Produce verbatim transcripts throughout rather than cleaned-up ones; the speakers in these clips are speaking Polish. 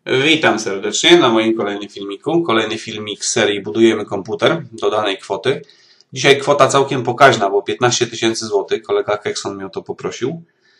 Witam serdecznie na moim kolejnym filmiku. Kolejny filmik z serii Budujemy komputer do danej kwoty. Dzisiaj kwota całkiem pokaźna, bo piętnaście tysięcy złotych. Kolega Kekson mnie o to poprosił.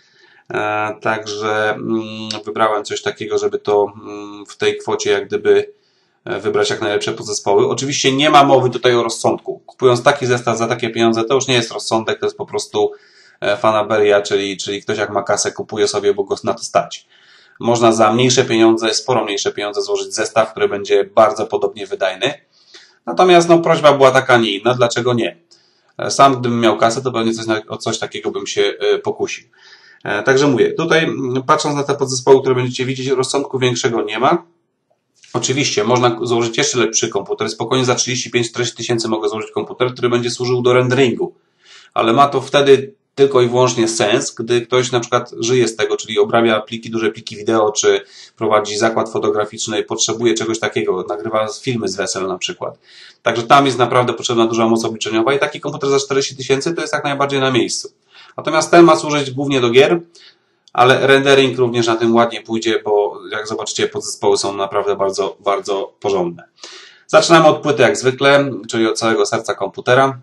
E, także mm, wybrałem coś takiego, żeby to mm, w tej kwocie jak gdyby wybrać jak najlepsze podzespoły. Oczywiście nie ma mowy tutaj o rozsądku. Kupując taki zestaw za takie pieniądze, to już nie jest rozsądek, to jest po prostu fanaberia, czyli, czyli ktoś jak ma kasę kupuje sobie, bo go na to stać. Można za mniejsze pieniądze, sporo mniejsze pieniądze złożyć zestaw, który będzie bardzo podobnie wydajny. Natomiast no, prośba była taka, nie inna, dlaczego nie? Sam gdybym miał kasę, to pewnie coś, o coś takiego bym się pokusił. Także mówię, tutaj patrząc na te podzespoły, które będziecie widzieć, rozsądku większego nie ma. Oczywiście można założyć jeszcze lepszy komputer. Spokojnie za trzydzieści pięć czterdzieści tysięcy mogę założyć komputer, który będzie służył do renderingu. Ale ma to wtedy tylko i wyłącznie sens, gdy ktoś na przykład żyje z tego, czyli obrabia pliki, duże pliki wideo, czy prowadzi zakład fotograficzny i potrzebuje czegoś takiego, nagrywa filmy z wesel na przykład. Także tam jest naprawdę potrzebna duża moc obliczeniowa i taki komputer za czterdzieści tysięcy to jest jak najbardziej na miejscu. Natomiast ten ma służyć głównie do gier, ale rendering również na tym ładnie pójdzie, bo jak zobaczycie, podzespoły są naprawdę bardzo, bardzo porządne. Zaczynamy od płyty jak zwykle, czyli od całego serca komputera.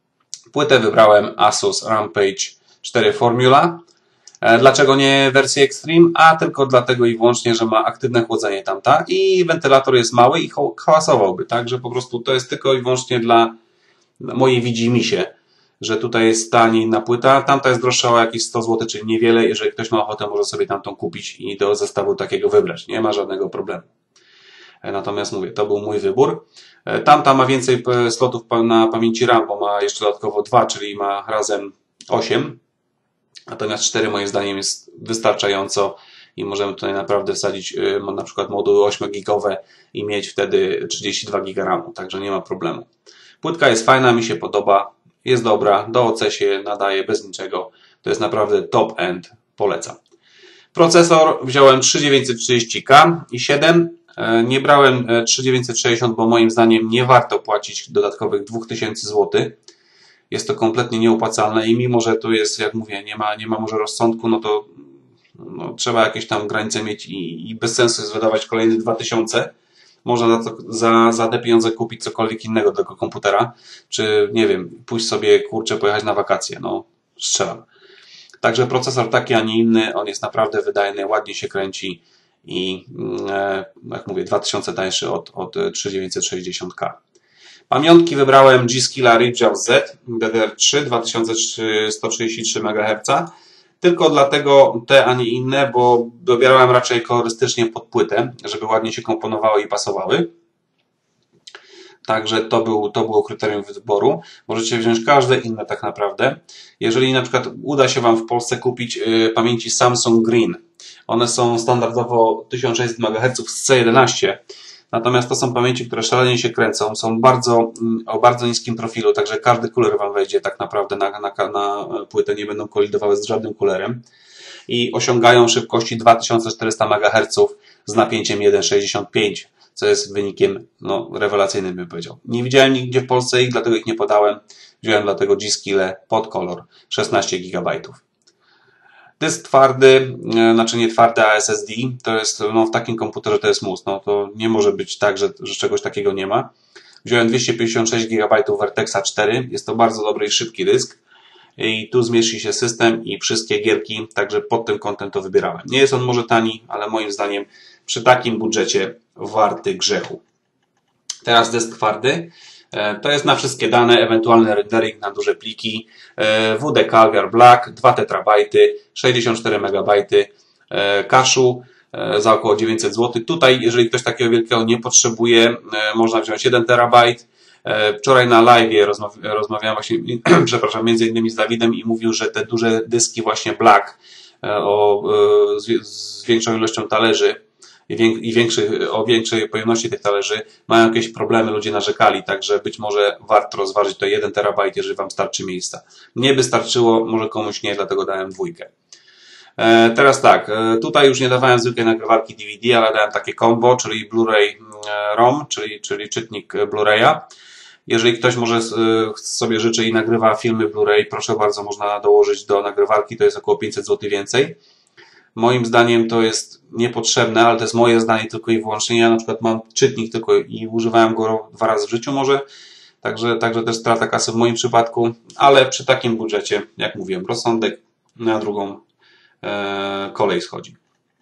Płytę wybrałem Asus Rampage cztery Formula. Dlaczego nie wersję Extreme? A tylko dlatego i wyłącznie, że ma aktywne chłodzenie tamta i wentylator jest mały i hałasowałby, tak? Że po prostu to jest tylko i wyłącznie dla mojej widzimisię, że tutaj jest ta, nie inna płyta. Tamta jest droższa o jakieś sto złotych, czyli niewiele. Jeżeli ktoś ma ochotę, może sobie tamtą kupić i do zestawu takiego wybrać. Nie ma żadnego problemu. Natomiast mówię, to był mój wybór. Tamta ma więcej slotów na pamięci RAM, bo ma jeszcze dodatkowo dwa, czyli ma razem osiem. Natomiast cztery moim zdaniem jest wystarczająco i możemy tutaj naprawdę wsadzić na przykład moduły ośmiogigowe i mieć wtedy trzydzieści dwa giga ramu, także nie ma problemu. Płytka jest fajna, mi się podoba, jest dobra, do O C się nadaje bez niczego. To jest naprawdę top end, polecam. Procesor wziąłem trzy tysiące dziewięćset trzydzieści K i siedem. Nie brałem trzy tysiące dziewięćset sześćdziesiąt, bo moim zdaniem nie warto płacić dodatkowych dwa tysiące złotych. Jest to kompletnie nieopłacalne i mimo, że tu jest, jak mówię, nie ma, nie ma może rozsądku, no to no, trzeba jakieś tam granice mieć i, i bez sensu jest wydawać kolejne dwa tysiące. Można za, to, za, za te pieniądze kupić cokolwiek innego do tego komputera, czy nie wiem, pójść sobie, kurczę, pojechać na wakacje, no strzelam. Także procesor taki, a nie inny, on jest naprawdę wydajny, ładnie się kręci i jak mówię, dwa tysiące tańszy od, od trzy tysiące dziewięćset sześćdziesiąt K. Pamiątki wybrałem G-Skilla Ridgehouse Z D D R trzy dwa tysiące sto trzydzieści trzy megaherca. Tylko dlatego te, a nie inne, bo dobierałem raczej kolorystycznie pod płytę, żeby ładnie się komponowały i pasowały. Także to, był, to było kryterium wyboru. Możecie wziąć każde inne tak naprawdę. Jeżeli na przykład uda się Wam w Polsce kupić y, pamięci Samsung Green, one są standardowo tysiąc sześćset megaherców z C jedenaście. Natomiast to są pamięci, które szalenie się kręcą, są bardzo, o bardzo niskim profilu, także każdy kuler Wam wejdzie tak naprawdę na, na, na płytę, nie będą kolidowały z żadnym kulerem i osiągają szybkości dwa tysiące czterysta megaherców z napięciem jeden przecinek sześćdziesiąt pięć, co jest wynikiem no, rewelacyjnym, bym powiedział. Nie widziałem nigdzie w Polsce ich, dlatego ich nie podałem. Wziąłem dlatego G-Skillę pod kolor szesnaście gigabajtów. Dysk twardy, znaczy nie twardy, a S S D, to jest no, w takim komputerze to jest mus. No, to nie może być tak, że, że czegoś takiego nie ma. Wziąłem dwieście pięćdziesiąt sześć gigabajtów Vertexa cztery, jest to bardzo dobry i szybki dysk. I tu zmieści się system i wszystkie gierki, także pod tym kątem to wybierałem. Nie jest on może tani, ale moim zdaniem przy takim budżecie warty grzechu. Teraz dysk twardy. To jest na wszystkie dane, ewentualny rendering na duże pliki, W D Calviar Black, dwa terabajty, sześćdziesiąt cztery megabajty kaszu za około dziewięćset złotych. Tutaj, jeżeli ktoś takiego wielkiego nie potrzebuje, można wziąć jeden terabajt. Wczoraj na live rozmawiałem właśnie, przepraszam, między innymi z Dawidem i mówił, że te duże dyski właśnie Black o, z, z większą ilością talerzy i większy, o większej pojemności tych talerzy mają jakieś problemy, ludzie narzekali, także być może warto rozważyć to jeden terabajt, jeżeli Wam starczy miejsca. Mnie by starczyło, może komuś nie, dlatego dałem dwójkę. E, teraz tak, e, tutaj już nie dawałem zwykłej nagrywarki D V D, ale dałem takie combo, czyli Blu-ray ROM, czyli, czyli czytnik Blu-raya. Jeżeli ktoś może sobie życzy i nagrywa filmy Blu-ray, proszę bardzo, można dołożyć do nagrywarki, to jest około pięćset złotych więcej. Moim zdaniem to jest niepotrzebne, ale to jest moje zdanie tylko i wyłącznie. Ja na przykład mam czytnik tylko i używałem go dwa razy w życiu może, także, także też strata kasy w moim przypadku, ale przy takim budżecie, jak mówiłem, rozsądek na drugą e, kolej schodzi.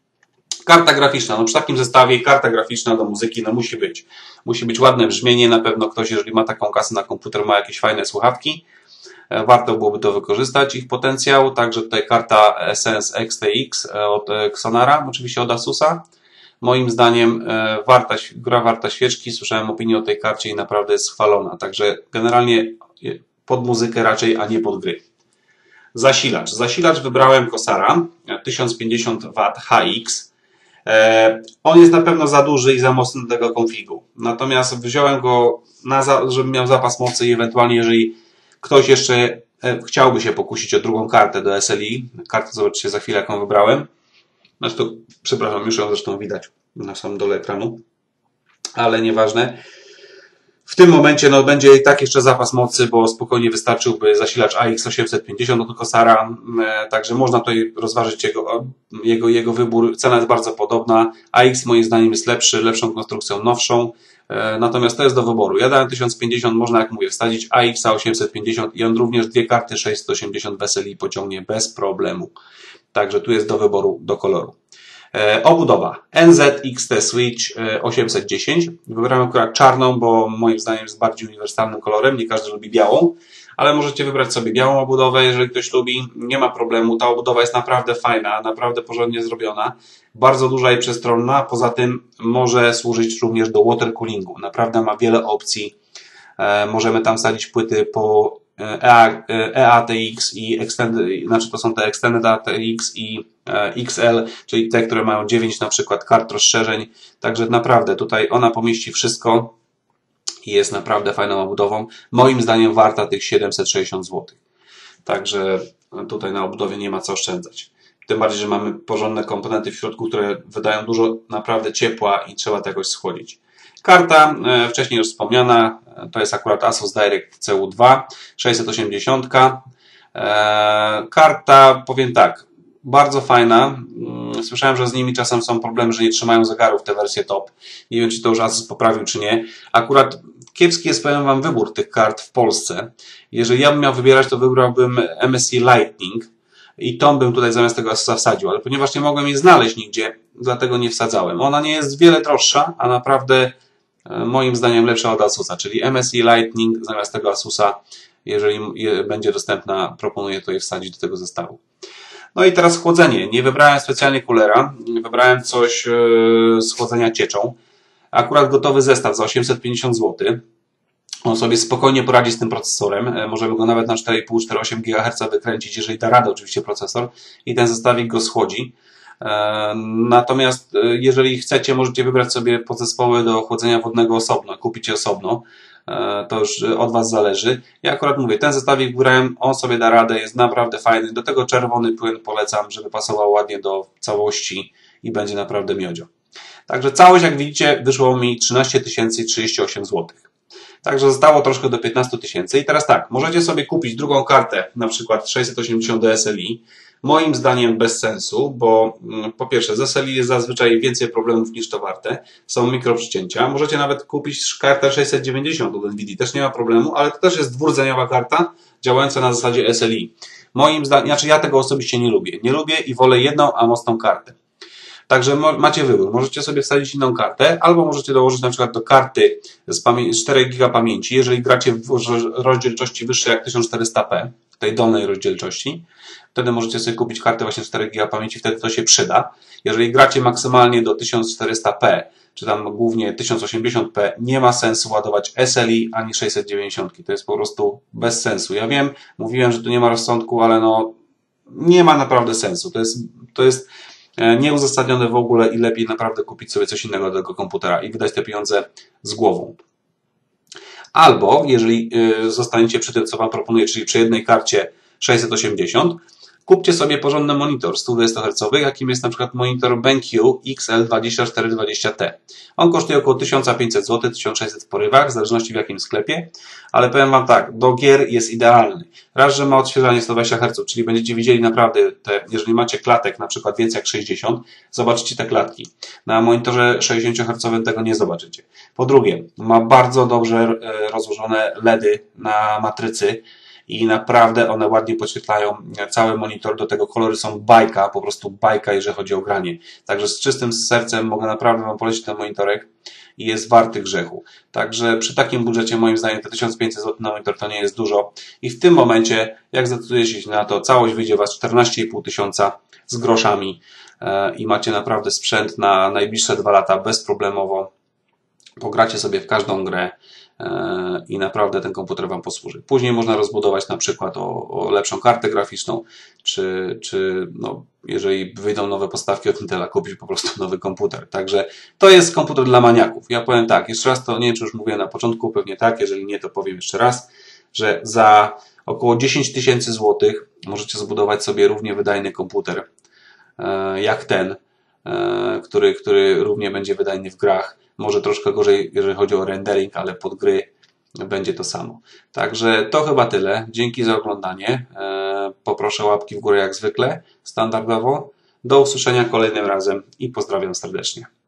Karta graficzna, no przy takim zestawie karta graficzna do muzyki no musi być. Musi być ładne brzmienie, na pewno ktoś, jeżeli ma taką kasę na komputer, ma jakieś fajne słuchawki. Warto byłoby to wykorzystać, ich potencjał. Także tutaj karta Essence X T X od Xonara, oczywiście od Asusa. Moim zdaniem warta, gra warta świeczki. Słyszałem opinię o tej karcie i naprawdę jest chwalona. Także generalnie pod muzykę raczej, a nie pod gry. Zasilacz. Zasilacz wybrałem Cosara tysiąc pięćdziesiąt watów H X. On jest na pewno za duży i za mocny do tego konfigu. Natomiast wziąłem go, na, żebym miał zapas mocy i ewentualnie jeżeli ktoś jeszcze chciałby się pokusić o drugą kartę do S L I. Kartę zobaczycie za chwilę, jaką wybrałem. Zresztą, przepraszam, już ją zresztą widać na samym dole ekranu. Ale nieważne. W tym momencie no, będzie i tak jeszcze zapas mocy, bo spokojnie wystarczyłby zasilacz A X osiemset pięćdziesiąt od Cosara. Także można tutaj rozważyć jego, jego, jego wybór. Cena jest bardzo podobna. A X moim zdaniem jest lepszy, lepszą konstrukcją, nowszą. Natomiast to jest do wyboru. Ja dałem tysiąc pięćdziesiąt, można jak mówię wsadzić A X osiemset pięćdziesiąt i on również dwie karty sześćset osiemdziesiąt w S L I pociągnie bez problemu. Także tu jest do wyboru, do koloru. E, obudowa N Z X T Switch e, osiemset dziesięć. Wybrałem akurat czarną, bo moim zdaniem jest bardziej uniwersalnym kolorem. Nie każdy lubi białą, ale możecie wybrać sobie białą obudowę, jeżeli ktoś lubi. Nie ma problemu. Ta obudowa jest naprawdę fajna, naprawdę porządnie zrobiona. Bardzo duża i przestronna. Poza tym może służyć również do water coolingu. Naprawdę ma wiele opcji. E, możemy tam wsadzić płyty po E A T X i Extended, znaczy to są te Extended A T X i X L, czyli te, które mają dziewięć na przykład kart rozszerzeń. Także naprawdę tutaj ona pomieści wszystko i jest naprawdę fajną obudową. Moim zdaniem warta tych siedemset sześćdziesiąt złotych. Także tutaj na obudowie nie ma co oszczędzać. Tym bardziej, że mamy porządne komponenty w środku, które wydają dużo naprawdę ciepła i trzeba to jakoś schłodzić. Karta, e, wcześniej już wspomniana, to jest akurat Asus Direct C U dwa, sześćset osiemdziesiąt. E, karta, powiem tak, bardzo fajna. Słyszałem, że z nimi czasem są problemy, że nie trzymają zegarów te wersje top. Nie wiem, czy to już Asus poprawił, czy nie. Akurat kiepski jest, powiem wam, wybór tych kart w Polsce. Jeżeli ja bym miał wybierać, to wybrałbym M S I Lightning i tą bym tutaj zamiast tego Asusa wsadził, ale ponieważ nie mogłem jej znaleźć nigdzie, dlatego nie wsadzałem. Ona nie jest wiele droższa, a naprawdę moim zdaniem lepsza od Asusa, czyli M S I Lightning zamiast tego Asusa, jeżeli będzie dostępna, proponuję to je wsadzić do tego zestawu. No i teraz chłodzenie. Nie wybrałem specjalnie coolera, wybrałem coś z chłodzenia cieczą. Akurat gotowy zestaw za osiemset pięćdziesiąt złotych. On sobie spokojnie poradzi z tym procesorem. Możemy go nawet na cztery i pół do czterech przecinek osiem gigaherca wykręcić, jeżeli da radę oczywiście procesor i ten zestawik go schłodzi. Natomiast jeżeli chcecie, możecie wybrać sobie podzespoły do chłodzenia wodnego osobno, kupić je osobno. To już od was zależy. Ja akurat mówię, ten zestawik wybrałem, on sobie da radę, jest naprawdę fajny. Do tego czerwony płyn polecam, żeby pasował ładnie do całości i będzie naprawdę miodzio. Także całość, jak widzicie, wyszło mi trzynaście tysięcy trzydzieści osiem złotych. Także zostało troszkę do piętnastu tysięcy. I teraz tak, możecie sobie kupić drugą kartę, na przykład sześćset osiemdziesiąt D S L I. Moim zdaniem bez sensu, bo po pierwsze z S L I jest zazwyczaj więcej problemów niż to warte. Są mikroprzycięcia. Możecie nawet kupić kartę sześćset dziewięćdziesiąt od Nvidia, też nie ma problemu, ale to też jest dwurdzeniowa karta działająca na zasadzie S L I. Moim zdaniem, znaczy ja tego osobiście nie lubię. Nie lubię i wolę jedną, a mocną kartę. Także macie wybór. Możecie sobie wsadzić inną kartę, albo możecie dołożyć na przykład do karty z czterech giga pamięci, jeżeli gracie w rozdzielczości wyższej jak tysiąc czterysta p, tej dolnej rozdzielczości. Wtedy możecie sobie kupić kartę właśnie czterech giga pamięci, wtedy to się przyda. Jeżeli gracie maksymalnie do tysiąc czterysta p, czy tam głównie tysiąc osiemdziesiąt p, nie ma sensu ładować S L I ani sześćset dziewięćdziesiąt. To jest po prostu bez sensu. Ja wiem, mówiłem, że tu nie ma rozsądku, ale no nie ma naprawdę sensu. To jest, to jest nieuzasadnione w ogóle i lepiej naprawdę kupić sobie coś innego do tego komputera i wydać te pieniądze z głową. Albo, jeżeli zostaniecie przy tym, co wam proponuję, czyli przy jednej karcie sześćset osiemdziesiąt, Kupcie sobie porządny monitor sto dwadzieścia herców, jakim jest na przykład monitor BenQ X L dwadzieścia cztery dwadzieścia T. On kosztuje około tysiąc pięćset złotych, tysiąc sześćset w porywach, w zależności w jakim sklepie, ale powiem Wam tak, do gier jest idealny. Raz, że ma odświeżanie sto dwadzieścia herców, czyli będziecie widzieli naprawdę, te, jeżeli macie klatek na przykład więcej jak sześćdziesiąt, zobaczycie te klatki. Na monitorze sześćdziesiąt herców tego nie zobaczycie. Po drugie, ma bardzo dobrze rozłożone LEDy na matrycy, i naprawdę one ładnie podświetlają cały monitor, do tego kolory są bajka, po prostu bajka, jeżeli chodzi o granie. Także z czystym sercem mogę naprawdę Wam polecić ten monitorek i jest warty grzechu. Także przy takim budżecie moim zdaniem te tysiąc pięćset złotych na monitor to nie jest dużo i w tym momencie, jak zdecydujecie się na to, całość wyjdzie Was czternaście i pół tysiąca z groszami i macie naprawdę sprzęt na najbliższe dwa lata bezproblemowo. Pogracie sobie w każdą grę i naprawdę ten komputer Wam posłuży. Później można rozbudować na przykład o, o lepszą kartę graficzną, czy, czy no, jeżeli wyjdą nowe podstawki od Intela, kupić po prostu nowy komputer. Także to jest komputer dla maniaków. Ja powiem tak, jeszcze raz to nie wiem, czy już mówiłem na początku, pewnie tak, jeżeli nie, to powiem jeszcze raz, że za około dziesięć tysięcy złotych możecie zbudować sobie równie wydajny komputer jak ten, który, który równie będzie wydajny w grach. Może troszkę gorzej, jeżeli chodzi o rendering, ale pod gry będzie to samo. Także to chyba tyle. Dzięki za oglądanie. Poproszę łapki w górę jak zwykle, standardowo. Do usłyszenia kolejnym razem i pozdrawiam serdecznie.